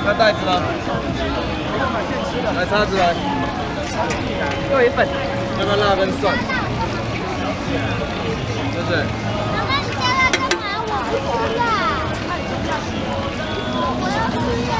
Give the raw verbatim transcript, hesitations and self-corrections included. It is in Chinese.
那袋子呢？来叉子来。 给我一份。 要不要辣跟蒜？是不是？ 妈妈，你叫他干嘛？我不吃辣。我要吃辣。